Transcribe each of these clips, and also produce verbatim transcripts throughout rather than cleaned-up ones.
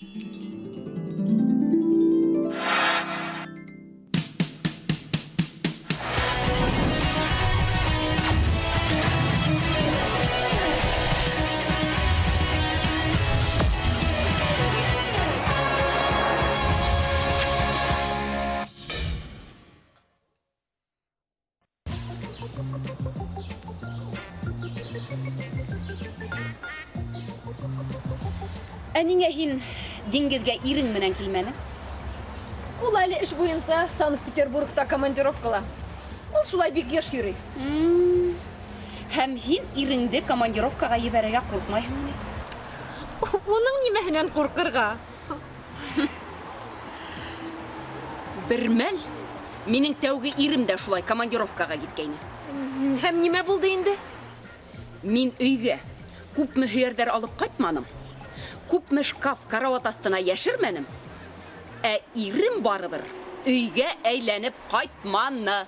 Әнеңе һин диңгеҙгә ирең менән килмәне? Ул әле эш буйынса Санкт-Петербургта командировкала. Ул шулай бик йыш йөрөй. Һәм һин иреңде командировкаға ебәрергә ҡурҡмайһыңмы? Уның нимәһенән ҡурҡырға? Бер мәл минең тәүге ирем дә шулай командировкаға киткәйне. Һәм нимә булды инде? Мин өйгә күпме һөйәрҙәр алып ҡайтманым. Күпме шкаф карауат астына йәшермәнем. Ә ирем барыбер өйгә әйләнеп ҡайтманы.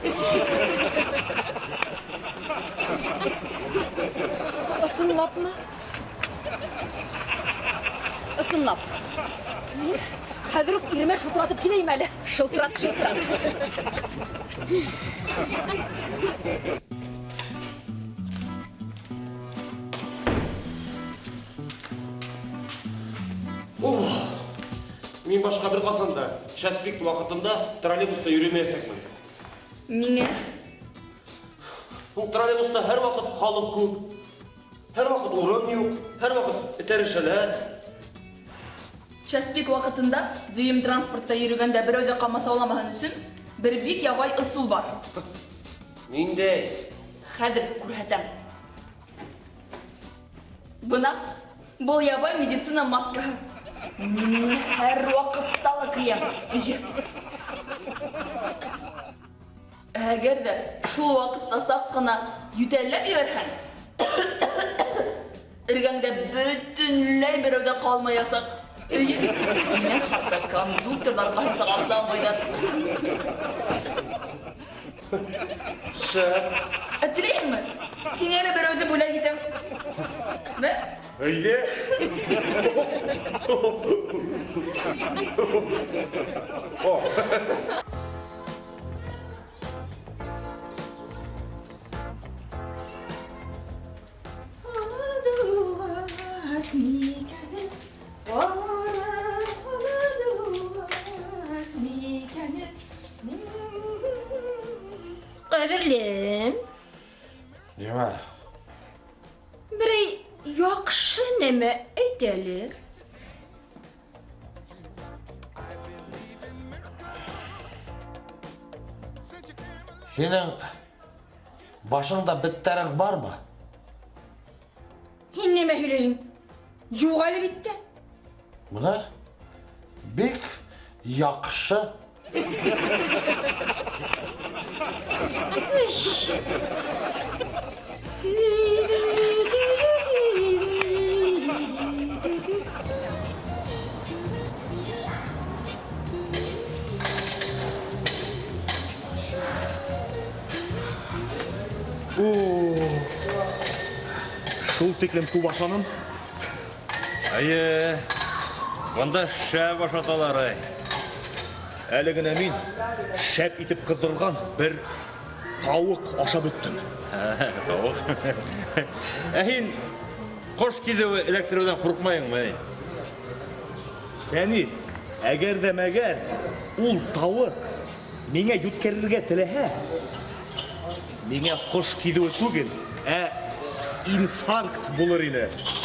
Ысынлапмы? Ысынлап. Хәҙер үк иремә шылтыратып киләйем әле. Шылтырат, шылтырат. Мин башка бер ҡасанда, Шәспик ваҡытында троллейбуста йөрөмәйәсәкмен. Ниңә? Ул троллейбуста һәр ваҡыт халыҡ күп, һәр ваҡыт урын юҡ, һәр ваҡыт этәрешәләр. Шәспик ваҡытында дөйөм транспортта йөрөгәндә берәүҙе ҡамасауламаһын өсөн бер бик ябай ысул бар. Ниндәй? Хәҙер күрһәтәм. Бына был ябай медицина маскаһы. Мин һәр ваҡытта ла кейәм. Әгәр дә шул ваҡытта саҡ ҡына йүтәлләп ебәрһәң, эргәңдә бөтөнләй берәү ҙә ҡалмаясаҡ. Минән хатта кондукторҙарға һисап салмайҙар. Шәп. Ә теләйһеңме? Һиңә лә берәүҙе бүләк итәм. Мә? Әйҙә. Ҡәҙерлем. Нимә? Берәй яҡшы нәмә әйтәлер. Һинең башыңда беттәрең бармы? Һин нимә һөйләйһең? Юҡ әле биттә. Бына бик яҡшы. Шул тиклем күп ашаным. Айы, бында шәп ашаталар, ай. Әле генә мин шәп итеп ҡыҙҙырылған бер тауыҡ ашап бөттөм. Тауыҡ. Ә һин ҡош килеүе эләктереүҙән ҡурҡмайыңмы? Йәни, әгәр ҙә мәгәр ул тауыҡ миңә йүткерергә теләһә, миңә ҡош килеүе түгел, ә инфаркт булыр ине.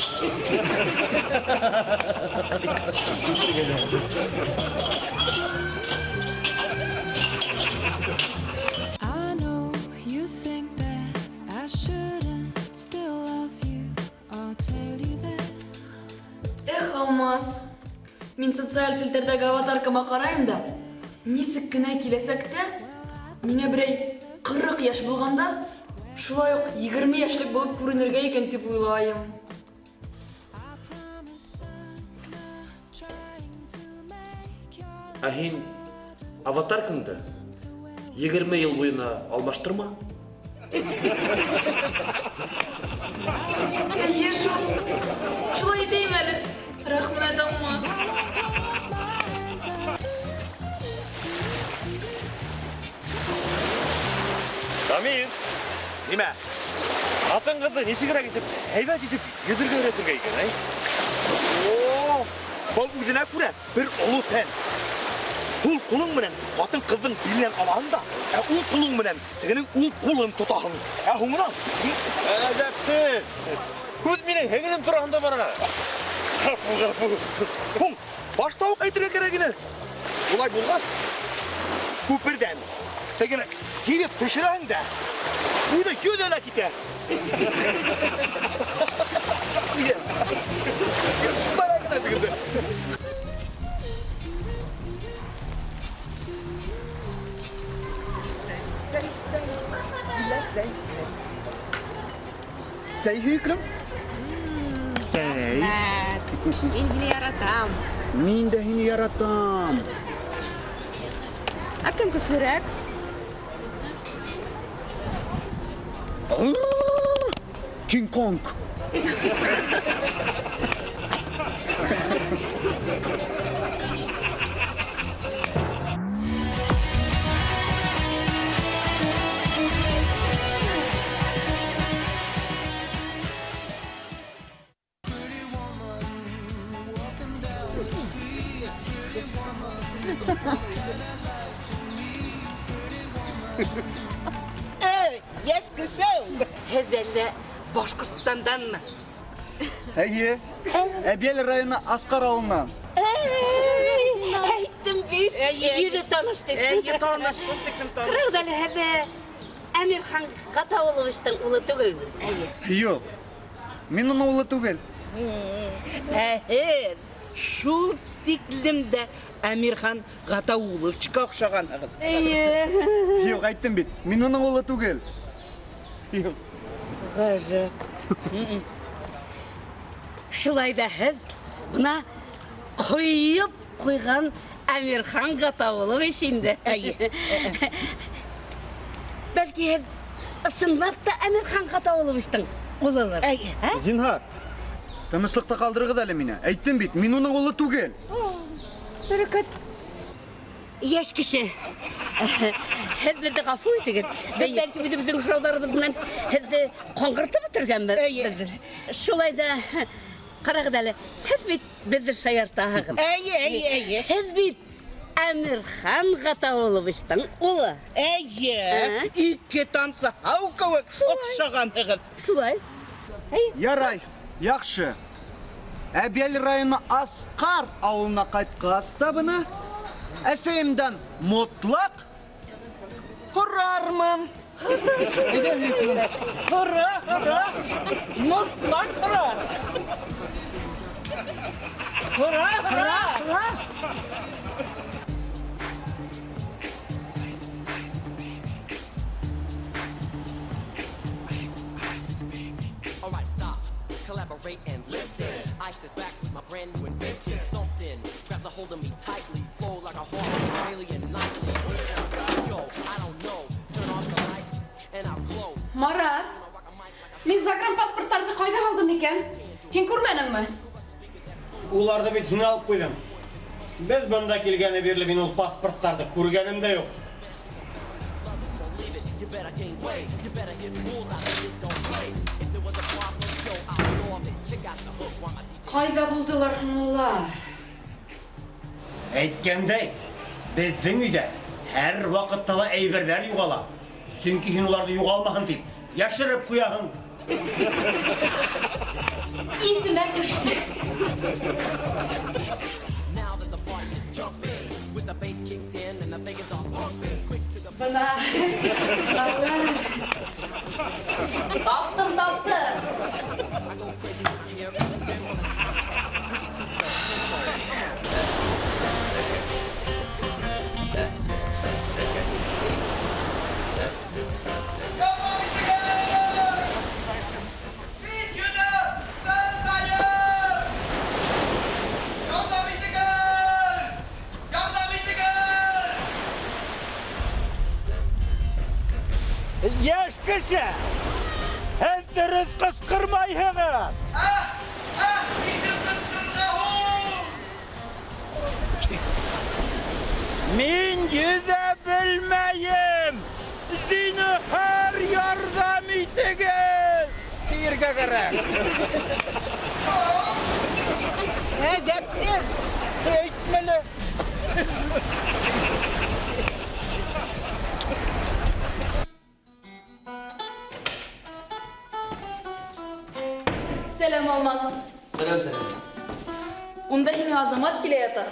Эх, Алмаз, мин социаль селтәрдәге аватаркама ҡарайым да, нисек кенә киләсәктә, миңә берәй ҡырҡ йәш булғанда, шулай уҡ егерме йәшлек булып күренергә икән тип уйлайым. Ә һин аватаркаңды егерме йыл буйына алмаштырма. Эйе шул. Шулай итәйем әле. Рәхмәт, Алмаз. Оларды нешігірек етіп, әйбәт етіп, езірге өретінге екен, әй? О, бұл өзіне көре бір ұлы фән. Бұл құлың менен атын қыздың билен алағын да, ұл құлың менен тігінің ұл құлын тұтағын. Ә, ғыңырам? Әдәпті. Көз менен хеңінен тұрағында барана. Ғапу, ғапу. Құң, баштауық әйтірге керегіне. Олай болғас, көпірден, тегені тиіп түшірәң да, бұйды көз әлі кете. Барағына тігінді. Сәй хүйкірім? Сәй. Мен гіне яратам. Мен де хені яратам. Әкім күслірәк? King Kong. Ey, yaş kızım. Hezelle Başkırstan'dan mı? Әйе, Әбел районы Асқар ауылынан. Әйттім бит, үйді танıştık. Әйе, танышып, тікім танышып. Қырағдалі әлі Әмірхан Қатауыловичтің ұлы түгіл. Йоқ, мен оны ұлы түгел. Әйер, шул тиклімді Әмірхан Қатауыловичқа ұқшаған. Йоқ, айттым бит, мен оның ұлы түгел. Йоқ. Ғажап. Шылайда һез бұна қойып қойған Әмірхан Қатауылович инде. Бәлки һез ысынлап та Әмірхан Қатауыловичтің ұлылар. Зинхар, тыныслықта қалдырғыд әлі мені. Айттым бит, мен оның ұлы түгел. Бәрекет. Яш кеше. Һез бізді ғафу етігін. Бәлки өзіміздің сұрауларымыздан һезді қоңғыртып бітіргенбіз. Шулайда қарағыд әлі, һез бит бізді шаяртағығын. Әйе, әйе, әйе. Һез бит Әмірхан Қатауыловичтің ұлы. Әйе, ике танса хауқауық оқшағанығыз. Шулай. Ярай, яқшы. Әбел районы Асқар ауылына қайтқаста бұны, әсейімден мұтлақ құрармын. Құра, құра, мұтлақ құра. Құра, құра, құра. Alright, stop, collaborate and listen. I sit back with my brand new invention. Something grabs a hold of me tightly, flow like a horse, alien nightly. Yo, I don't know, turn off the lights and I'll glow. Марат, мен загран паспорттарды қайда қалдым екен? Хен көрменің ме? Уларды бит хин алып қойдым. Біз бұнда келгені берлі мен ол паспорттарды көргенім де жоқ. You better gain weight, you better hit rules out of it, don't play. If there was a problem, yo, I'll solve it. Check out the hook while my Қайда болдылар олар? Әйткендей, біздің үйде әр вақыттала әйберлер юғала. Сөнки хин оларды юғалмағын дейіп, яшырып қояғын. Есіме түсті. Now that the party is jumping, with the bass kicked in and the Vegas are pumping, quick to the Бұна, таптым, таптым. I go crazy with you every single time. With the super tempo. Яш кеше, һез дөрес кыскырмайһыңыз. Мин йөзә белмәйем. Зинһар ярдәм итегез. ерге керек. Әдептер, өйтмелі. Selam Алмаз. Selam selam. Унда һиңа Азамат килә ята.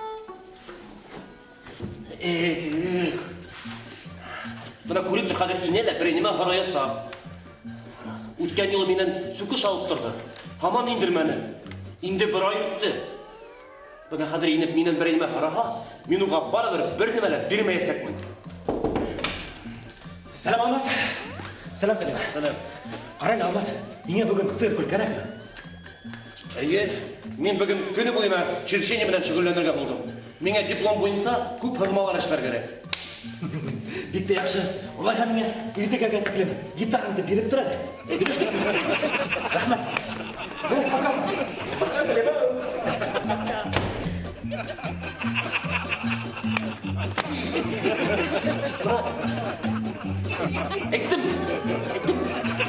Бына күреп тұр, хәзер инәлә беренеме һарая сақ. Үткән юлы минән сүкеш алып торды. Һаман индермәне. Инде бер ай үтте. Бына хәзер инеп минән беренеме һараһа, мин уга барыбер бер нимә лә бирмәясәкмен. Сәлам Алмас. Сәлам сәлам. Сәлам. Қараң Алмас, миңа бүген циркуль кәрәкме? Әйе, мин бүген көне буена черчение белән шөгыльләнергә булдым. Миңа диплом буенча күп һызмалар эшләр кирәк. Бик тә яхшы. Улайһа миңа иртәгәгә тиклем гитараңды биреп тор әле. Дөрес. Рәхмәт. Пока. Әйттем. Әйттем.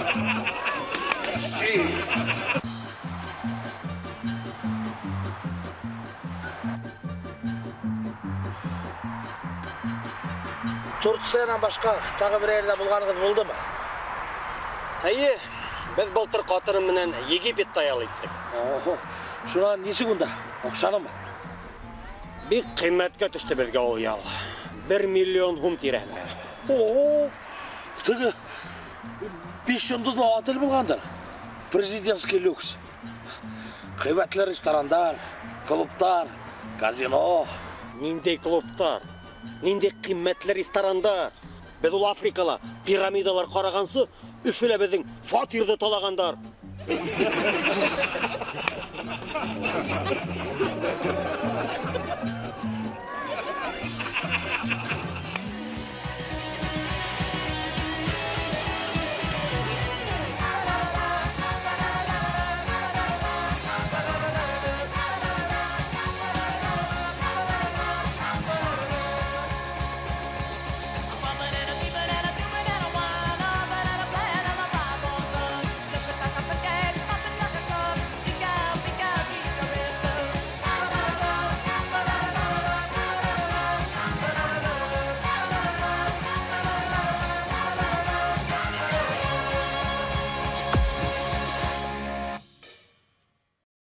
Турциянан башка тагы бер жердә булганыгыз булдымы? Әйе, без былтыр катырым менән Египет таял иттек. Охо. Шунан нисек унда? Окшанымы? Бик кыйммәткә төште безгә ул ял. Бер миллион һум тирәһендә. О, теге биш йондызлы отель булгандыр. Президентский люкс. Кыйбатлы ресторандар, клубтар, казино. Ниндәй клубтар? Ниндәй кыйммәтле ресторандар? Без ул Африкала пирамидалар карагансы, Өфөлә безнең фатирды талагандар.